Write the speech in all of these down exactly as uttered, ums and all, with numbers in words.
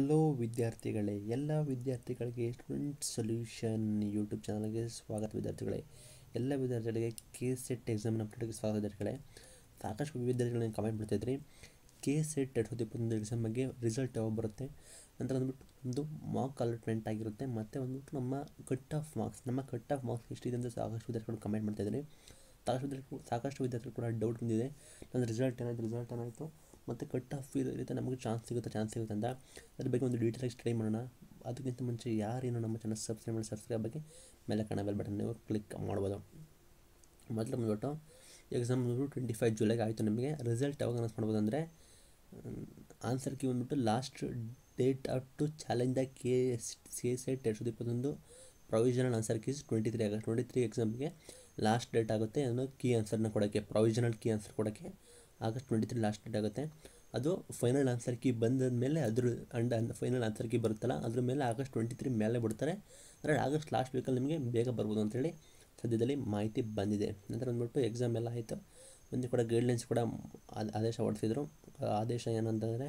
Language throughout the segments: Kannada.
ಹಲೋ ವಿದ್ಯಾರ್ಥಿಗಳೇ, ಎಲ್ಲ ವಿದ್ಯಾರ್ಥಿಗಳಿಗೆ ಸ್ಟೂಡೆಂಟ್ ಸೊಲ್ಯೂಷನ್ ಯೂಟ್ಯೂಬ್ ಚಾನಲ್ಗೆ ಸ್ವಾಗತ. ವಿದ್ಯಾರ್ಥಿಗಳೇ, ಎಲ್ಲ ವಿದ್ಯಾರ್ಥಿಗಳಿಗೆ ಕೆ ಸೆಟ್ ಎಕ್ಸಾಮಿನ ಅಪ್ಡೇಟ್ಗೆ ಸ್ವಾಗತ. ವಿದ್ಯಾರ್ಥಿಗಳೇ, ಸಾಕಷ್ಟು ವಿದ್ಯಾರ್ಥಿಗಳಿಗೆ ಕಮೆಂಟ್ ಮಾಡ್ತಾಯಿದ್ರಿ ಕೆ ಸೆಟ್ ಎರಡು ಸಾವಿರದ ಇಪ್ಪತ್ತೊಂದು ಎಕ್ಸಾಮ್ ಬಗ್ಗೆ ರಿಸಲ್ಟ್ ಯಾವಾಗ ಬರುತ್ತೆ ನಂತರ ಅಂದ್ಬಿಟ್ಟು ಒಂದು ಮಾರ್ಕ್ ಅಲಾಟ್ಮೆಂಟ್ ಆಗಿರುತ್ತೆ, ಮತ್ತು ಬಂದ್ಬಿಟ್ಟು ನಮ್ಮ ಕಟ್ ಆಫ್ ಮಾರ್ಕ್ಸ್ ನಮ್ಮ ಕಟ್ ಆಫ್ ಮಾರ್ಕ್ಸ್ ಎಷ್ಟಿದೆ ಅಂತ ಸಾಕಷ್ಟು ವಿದ್ಯಾರ್ಥಿಗಳು ಕಮೆಂಟ್ ಮಾಡ್ತಾಯಿದ್ದಾರೆ. ಸಾಕಷ್ಟು ವಿದ್ಯಾರ್ಥಿಗಳು ಸಾಕಷ್ಟು ವಿದ್ಯಾರ್ಥಿಗಳು ಕೂಡ ಡೌಟ್ ಬಂದಿದೆ, ನನ್ನ ರಿಸಲ್ಟ್ ಏನಾಯಿತು ರಿಸಲ್ಟ್ ಏನಾಯಿತು ಮತ್ತು ಕಟ್ ಆಫ್ ಇರುತ್ತೆ, ನಮಗೆ ಚಾನ್ಸ್ ಸಿಗುತ್ತೆ ಚಾನ್ಸ್ ಸಿಗುತ್ತೆ ಅಂತ ಅದ್ರ ಬಗ್ಗೆ ಒಂದು ಡೀಟೇಲಾಗಿ ಸ್ಟಡಿ ಮಾಡೋಣ. ಅದಕ್ಕಿಂತ ಮುಂಚೆ ಯಾರೇನು ನಮ್ಮ ಚಾನಲ್ ಸಬ್ಸ್ಕ್ರೈಬ್ ಮಾಡಿ ಸಬ್ಸ್ಕ್ರೈಬ್ ಬಗ್ಗೆ ಮೇಲೆ ಕಾಣೋ ಬೆಲ್ ಬಟನ್ ನೀವು ಕ್ಲಿಕ್ ಮಾಡ್ಬೋದು. ಮೊದಲು ಬಂದ್ಬಿಟ್ಟು ಎಕ್ಸಾಮ್ ಬಂದ್ಬಿಟ್ಟು ಟ್ವೆಂಟಿ ಫೈವ್ ಜುಲೈಗೆ ಆಯಿತು. ನಿಮಗೆ ರಿಸಲ್ಟ್ ಯಾವಾಗ ಅನೌನ್ಸ್ ಮಾಡ್ಬೋದು ಅಂದರೆ ಆನ್ಸರ್ ಕೀ ಬಂದ್ಬಿಟ್ಟು last date of to challenge the K S K set ಎರಡು ಸಾವಿರದ ಇಪ್ಪತ್ತೊಂದು provisional answer keys twenty three August twenty three ಎಕ್ಸಾಮ್ಗೆ ಲಾಸ್ಟ್ ಡೇಟ್ ಆಗುತ್ತೆ. ಏನು ಕೀ ಆನ್ಸರ್ನ ಕೊಡೋಕ್ಕೆ, ಪ್ರೊವಿಷನಲ್ ಕೀ ಆನ್ಸರ್ ಕೊಡೋಕ್ಕೆ August twenty three last date ಆಗುತ್ತೆ. ಅದು ಫೈನಲ್ ಆನ್ಸರ್ ಕೀ ಬಂದ ಮೇಲೆ ಅದ್ರ ಅಂಡ್ ಫೈನಲ್ ಆನ್ಸರ್ ಕೀ ಬರುತ್ತಲ್ಲ ಅದ್ರ ಮೇಲೆ ಆಗಸ್ಟ್ ಟ್ವೆಂಟಿ ತ್ರೀ ಮೇಲೆ ಬಿಡ್ತಾರೆ. ಅಂದರೆ ಆಗಸ್ಟ್ ಲಾಸ್ಟ್ ವೀಕಲ್ಲಿ ನಿಮಗೆ ಬೇಗ ಬರ್ಬೋದು ಅಂತೇಳಿ ಸದ್ಯದಲ್ಲಿ ಮಾಹಿತಿ ಬಂದಿದೆ. ನಂತರ ಬಂದ್ಬಿಟ್ಟು ಎಕ್ಸಾಮ್ ಎಲ್ಲ ಆಯಿತು, ಮುಂದೆ ಕೂಡ ಗೈಡ್ಲೈನ್ಸ್ ಕೂಡ ಆದೇಶ ಹೊರಡಿಸಿದ್ರು. ಆದೇಶ ಏನಂತಂದರೆ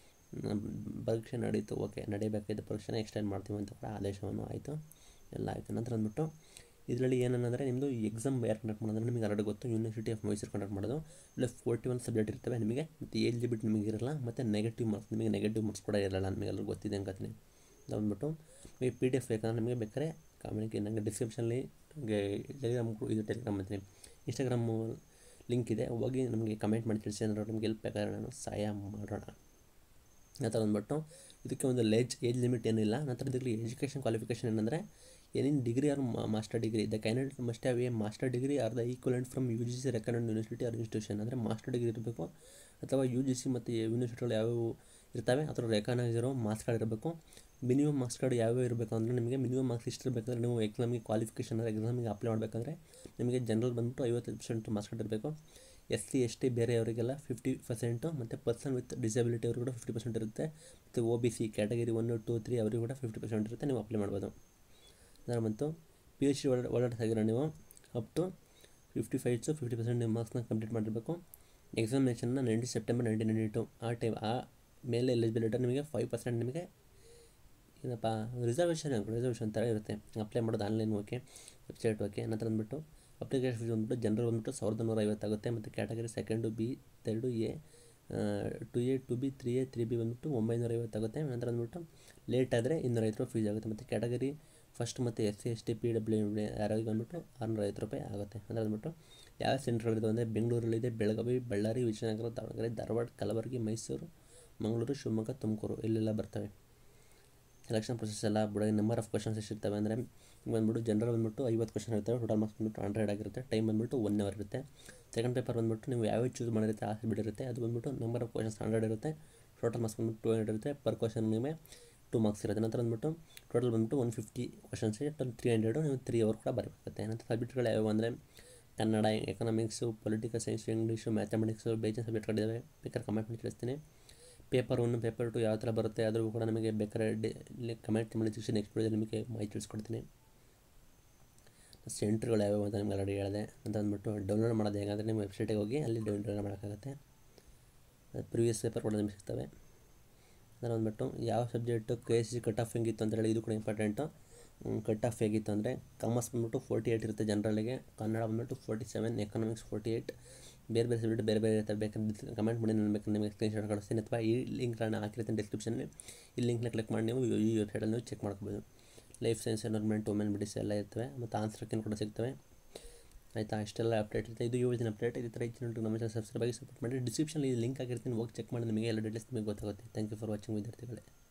ಪರೀಕ್ಷೆ ನಡೀತು, ಓಕೆ ನಡೀಬೇಕಾದ ಪರೀಕ್ಷೆನ ಎಕ್ಸ್ಟೆಂಡ್ ಮಾಡ್ತೀವಿ ಅಂತ ಕೂಡ ಆದೇಶವನ್ನು ಆಯಿತು, ಎಲ್ಲ ಆಯಿತು. ನಂತರ ಅಂದ್ಬಿಟ್ಟು ಇದರಲ್ಲಿ ಏನಂದರೆ ನಿಮ್ಮದು ಎಕ್ಸಾಮ್ ಯಾರು ಕಂಡಕ್ಟ್ ಮಾಡೋದು ನಿಮಗೆ ಆಲ್ರೆಡಿ ಗೊತ್ತು, ಯೂನಿವರ್ಸಿಟಿ ಆಫ್ ಮೈಸೂರು ಕಂಡಕ್ಟ್ ಮಾಡೋದು. ಇಲ್ಲ ಫೋರ್ಟಿ ಒನ್ ಸಬ್ಜೆಕ್ಟ್ ಇರ್ತವೆ ನಿಮಗೆ, ಮತ್ತು ಎಲಿಜಿಬಿಲಿಟಿ ನಿಮಗೆ ಇರಲ್ಲ, ಮತ್ತು ನೆಗೆಟಿವ್ ಮಾರ್ಕ್ಸ್ ನಿಮಗೆ ನೆಗೆಟಿವ್ ಮಾರ್ಕ್ಸ್ ಕೂಡ ಇರಲ್ಲ. ನಿಮಗೆಲ್ಲರೂ ಗೊತ್ತಿದೆ ಅನ್ಕೋತೀನಿ. ಅಂದ್ಬಿಟ್ಟು ನಿಮಗೆ ಪಿ ಡಿ ಎಫ್ ಬೇಕಂದ್ರೆ ನಿಮಗೆ ಬೇಕಾದ್ರೆ ಕಮ್ಯುನಿಕೇ ನನಗೆ ಡಿಸ್ಕ್ರಿಪ್ಷನಲ್ಲಿ ನನಗೆ ಟೆಲಿಗ್ರಾಮ್ ಇದು ಟೆಲಿಗ್ರಾಮ್ ಅಂತೀನಿ ಇನ್ಸ್ಟಾಗ್ರಾಮು ಲಿಂಕ್ ಇದೆ, ಹೋಗಿ ನಮಗೆ ಕಮೆಂಟ್ ಮಾಡಿ ತಿಳಿಸಿ, ಏನಾದ್ರು ನಿಮಗೆ ಹೆಲ್ಪ್ ಬೇಕಾದ್ರೆ ನಾನು ಸಹಾಯ ಮಾಡೋಣ. ನಂತರ ಬಂದ್ಬಿಟ್ಟು ಇದಕ್ಕೆ ಒಂದು ಲೇಜ್ ಏಜ್ ಲಿಮಿಟ್ ಏನಿಲ್ಲ. ನಂತರ ಇದರಲ್ಲಿ ಎಜುಕೇಷನ್ ಕ್ವಾಲಿಫಿಕೇಷನ್ ಏನಂದರೆ ಏನೇನು degree or master degree the candidate must have a master degree or the equivalent from U G C recognised university or institution. ಅಂದರೆ ಮಾಸ್ಟರ್ ಡಿಗ್ರಿ ಇರಬೇಕು, ಅಥವಾ ಯು ಜಿ ಸಿ ಮತ್ತು ಯೂನಿವರ್ಸಿಟಿಗಳು ಯಾವ್ಯಾವ ಇರ್ತವೆ ಅದರ ರೆಕಗ್ನೈಸ್ ಇರೋ ಮಾರ್ಕ್ಸ್ ಕಾರ್ಡ್ ಇರಬೇಕು. ಮಿನಿಮಮ್ ಮಾರ್ಕ್ಸ್ ಕಾರ್ಡ್ ಯಾವ್ಯಾವ ಇರಬೇಕು ಅಂದರೆ ನಿಮಗೆ ಮಿನಿಮಮ್ ಮಾರ್ಕ್ಸ್ ಇಷ್ಟು ಇರಬೇಕಂದ್ರೆ ನೀವು ಎಕ್ಸಾಮಿಗೆ ಕ್ವಾಲಿಫಿಕೇಷನ್ ಅಂದರೆ ಎಕ್ಸಾಮಿಗೆ ಅಪ್ಲೈ ಮಾಡಬೇಕಂದ್ರೆ ನಿಮಗೆ ಜನರಲ್ ಬಂದುಬಿಟ್ಟು ಐವತ್ತೈದು ಪರ್ಸೆಂಟ್ ಮಾರ್ಕ್ಸ್ ಕಾರ್ಡ್ ಇರಬೇಕು. ಎಸ್ ಸಿ ಎಸ್ ಟಿ ಬೇರೆಯವರಿಗೆಲ್ಲ ಫಿಫ್ಟಿ ಪರ್ಸೆಂಟು, ಮತ್ತು ಪರ್ಸನ್ ವಿತ್ ಡಿಸಬಿಲಿಟಿ ಅವ್ರಿಗೆ ಕೂಡ ಫಿಫ್ಟಿ ಪರ್ಸೆಂಟ್ ಇರುತ್ತೆ, ಮತ್ತು O B C category one two three ಅವರಿಗೆ ಕೂಡ ಫಿಫ್ಟಿ ಪರ್ಸೆಂಟ್ ಇರುತ್ತೆ, ನೀವು ಅಪ್ಲೈ ಮಾಡ್ಬೋದು. ಅದರ ಮತ್ತು ಪಿ ಎಚ್ ಡಿ ಒಳ್ಳೆ ಒಳ್ಳೆದಾಗಿರೋ ನೀವು up to fifty five to fifty percent ನಿಮ್ಮ ಮಾರ್ಕ್ಸ್ನ ಕಂಪ್ಲೀಟ್ ಮಾಡಿರಬೇಕು. ಎಕ್ಸಾಮಿನೇಷನ್ನ nineteen September nineteen ninety two ಆ ಟೈಮ್ ಆ ಮೇಲೆ ಎಲಿಜಿಬಿಲಿಟಿ ನಿಮಗೆ ಫೈವ್ ಪರ್ಸೆಂಟ್ ನಿಮಗೆ ಏನಪ್ಪ ರಿಸರ್ವೇಷನ್ ರಿಸರ್ವೇಷನ್ ಥರ ಇರುತ್ತೆ. ಅಪ್ಲೈ ಮಾಡೋದು ಆನ್ಲೈನ್ ಓಕೆ, ವೆಬ್ಸೈಟ್ ಓಕೆ. ನಂತರ ಅಂದ್ಬಿಟ್ಟು ಅಪ್ಲಿಕೇಶನ್ ಫೀಸ್ ಬಂದುಬಿಟ್ಟು ಜನರಲ್ ಬಂದುಬಿಟ್ಟು ಸಾವಿರದ ನೂರ ಐವತ್ತಾಗುತ್ತೆ, ಮತ್ತು category second B third A two A two B three A three B ಬಂದುಬಿಟ್ಟು ಒಂಬೈನೂರ ಐವತ್ತಾಗುತ್ತೆ. ನಂತರ ಅಂದ್ಬಿಟ್ಟು ಲೇಟ್ ಆದರೆ ಇನ್ನೂರೈವತ್ತು ರೂಪಾಯಿ ಫೀಸ್ ಆಗುತ್ತೆ, ಮತ್ತು ಕ್ಯಾಟಗರಿ ಫಸ್ಟ್ ಮತ್ತು S C S T P W ಯಾರಿಗೆ ಬಂದುಬಿಟ್ಟು ಆರುನೂರ ಐವತ್ತು ರೂಪಾಯಿ ಆಗುತ್ತೆ. ಅಂದರೆ ಅಂದ್ಬಿಟ್ಟು ಯಾವ ಸೆಂಟ್ರ್ಗಳಿದೆ ಅಂದರೆ ಬೆಂಗಳೂರಲ್ಲಿದೆ, ಬೆಳಗಾವಿ, ಬಳ್ಳಾರಿ, ವಿಜಯನಗರ, ದಾವಣಗೆರೆ, ಧಾರವಾಡ, ಕಲಬುರಗಿ, ಮೈಸೂರು, ಮಂಗಳೂರು, ಶಿವಮೊಗ್ಗ, ತುಮಕೂರು ಇಲ್ಲೆಲ್ಲ ಬರ್ತವೆ. ಸೆಲೆಕ್ಷನ್ ಪ್ರೊಸೆಸ್ ಎಲ್ಲ ಬಿಡ ನಂಬರ್ ಆಫ್ ಕ್ವಶನ್ಸ್ ಎಷ್ಟಿರ್ತವೆ ಅಂದರೆ ಬಂದ್ಬಿಟ್ಟು ಜನರಲ್ ಬಂದುಬಿಟ್ಟು ಐವತ್ತು ಕ್ವಶನ್ ಇರ್ತವೆ, ಟೋಟಲ್ ಮಾರ್ಕ್ಸ್ ಬಂದುಬಿಟ್ಟು ಹಂಡ್ರೆಡ್ ಆಗಿರುತ್ತೆ, ಟೈಮ್ ಬಂದುಬಿಟ್ಟು ಒನ್ ಅವರ್ ಇರುತ್ತೆ. ಸೆಕೆಂಡ್ ಪೇಪರ್ ಬಂದುಬಿಟ್ಟು ನೀವು ಯಾವ್ಯಾವ ಚೂಸ್ ಮಾಡಿರುತ್ತೆ ಆ ಬಿಟ್ಟಿರುತ್ತೆ, ಅದು ಬಂದುಬಿಟ್ಟು ನಂಬರ್ ಆಫ್ ಕ್ವಶನ್ಸ್ ಹಂಡ್ರೆಡ್ ಇರುತ್ತೆ, ಟೋಟಲ್ ಮಾರ್ಕ್ಸ್ ಬಂದುಬಿಟ್ಟು ಟೂ ಹಂಡ್ರೆಡ್ ಇರುತ್ತೆ, ಪರ್ ಕ್ವಶನ್ ನಿಮಗೆ ಟೂ ಮಾರ್ಕ್ಸ್ ಇರುತ್ತೆ. ನಂತರ ಬಂದುಬಿಟ್ಟು ಟೋಟಲ್ ಬಂದುಬಿಟ್ಟು ಒನ್ ಫಿಫ್ಟಿ ಕ್ವಶನ್ಸ್ಗೆ ಟೋಟಲ್ ತ್ರೀ ಹಂಡ್ರೆಡು ನೀವು ತ್ರೀ ಅವರ್ ಕೂಡ ಬರಬೇಕಾಗುತ್ತೆ. ನಂತರ ಸಬ್ಜೆಕ್ಟ್ಗಳು ಯಾವ್ಯಾವ ಅಂದರೆ Kannada, economics, political science, English, mathematics, ಬೇಜಾನ್ ಸಬ್ಜೆಕ್ಟ್ಗಳಿದ್ದಾವೆ. ಬೇಕಾದ್ರೆ ಕಮೆಂಟ್ ಮಾಡಿ ತಿಳಿಸ್ತೀನಿ. ಪೇಪರ್ ಒನ್ ಪೇಪರ್ ಟು ಯಾವ ಥರ ಬರುತ್ತೆ ಆದರೂ ಕೂಡ ನಮಗೆ ಬೇಕಾದ್ರೆ ಡಿ ಕಮೆಂಟ್ ಮಾಡಿ ತಿಳಿಸಿ, ನೆಕ್ಸ್ಟ್ ವಿಡಿಯೋದಲ್ಲಿ ನಿಮಗೆ ಮಾಹಿತಿ ತಿಳಿಸ್ಕೊಡ್ತೀನಿ. ಸೆಂಟ್ರ್ಗಳು ಯಾವ್ಯಾವ ಅಂತ ನಿಮ್ಗೆ ಆಲ್ರೆಡಿ ಹೇಳಿದೆ. ಅಂತ ಅಂದ್ಬಿಟ್ಟು ಡೌನ್ಲೋಡ್ ಮಾಡೋದು ಹೇಗಂದರೆ ನಿಮ್ಮ ವೆಬ್ಸೈಟಿಗೆ ಹೋಗಿ ಅಲ್ಲಿ ಡೌನ್ಲೋಡ್ ಮಾಡೋಕ್ಕಾಗುತ್ತೆ. ಪ್ರೀವಿಯಸ್ ಪೇಪರ್ ಕೂಡ ನಿಮಗೆ ಸಿಗ್ತವೆ. ಅದರ ಬಂದುಬಿಟ್ಟು ಯಾವ subject K S C cut off ಹೆಂಗಿತ್ತು ಅಂತ ಹೇಳಿ ಇದು ಕೂಡ ಇಂಪಾರ್ಟೆಂಟು. ಕಟ್ ಆಫ್ ಹೇಗಿತ್ತು ಅಂದರೆ ಕಾಮರ್ಸ್ ಬಂದುಬಿಟ್ಟು ಫೋರ್ಟಿ ಏಯ್ಟ್ ಇರುತ್ತೆ ಜನರಲ್ಲಿಗೆ, ಕನ್ನಡ ಬಂದುಬಿಟ್ಟು forty seven, economics forty eight, ಬೇರೆ ಬೇರೆ ಸಬ್ಜೆಕ್ಟ್ ಬೇರೆ ಬೇರೆ ಇರ್ತವೆ. ಬೇಕಾದ್ರೆ ಕಮೆಂಟ್ ಮಾಡಿ ನಾನು ಬೇಕಾದ್ರೆ ನಿಮಗೆ ಸ್ಕ್ರೀನ್ ಶಾಟ್ ಕಳಿಸ್ತೀನಿ, ಅಥವಾ ಈ ಲಿಂಕ್ ನಾನು ಹಾಕಿರ್ತೀನಿ ಡಿಸ್ಕ್ರಿಪ್ಷನಲ್ಲಿ, ಈ ಲಿಂಕ್ನ ಕ್ಲಿಕ್ ಮಾಡಿ ನೀವು ಈ ವೆಬ್ಸೈಟಲ್ಲಿ ನೀವು ಚೆಕ್ ಮಾಡ್ಕೋಬೋದು. ಲೈಫ್ ಸೈನ್ಸ್, ಎನ್ವೈರ್ಮೆಂಟ್, ವುಮೆನ್ ಮೆಡಿಸ್ ಎಲ್ಲ ಇರ್ತವೆ, ಮತ್ತು ಆನ್ಸರ್ ಕಿನ್ ಕೂಡ ಸಿಗ್ತವೆ. ಆಯಿತಾ, ಇಷ್ಟೆಲ್ಲ ಅಪ್ಡೇಟ್ ಇರುತ್ತೆ. ಇದು ಯೋಜನೆ ಅಪ್ಡೇಟ್. ಈ ಥರ ಹೆಚ್ಚಿನ ನಮ್ಮ ಚಾನಲ್ ಸಬ್ಸ್ಕ್ರೈಬ್ ಆಗಿ ಸಪೋರ್ಟ್ ಮಾಡಿ. ಡಿಸ್ಕ್ರಿಪ್ಷನಲ್ಲಿ ಲಿಂಕ್ ಆಗಿರ್ತೀನಿ, ಹೋಗಿ ಚೆಕ್ ಮಾಡಿ, ನಿಮಗೆ ಎಲ್ಲ ಡೀಟೇಲ್ಸ್ ನಿಮಗೆ ಗೊತ್ತಾಗುತ್ತೆ. ಥ್ಯಾಂಕ್ ಯು ಫಾರ್ ವಾಚಿಂಗ್ ವಿದ್ಯಾರ್ಥಿಗಳೇ.